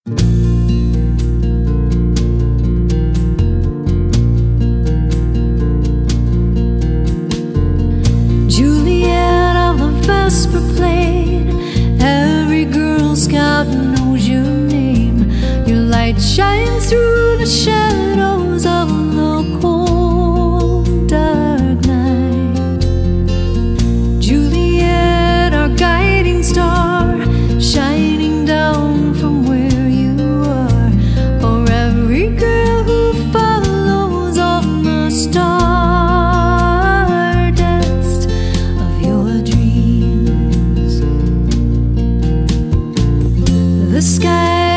Juliette of the vesper played. Every Girl Scout knows your name. Your light shines through the shadows of the cold, dark night. Juliette, our guiding star, shining down from where you are, for every girl who follows on the stardust of your dreams. The sky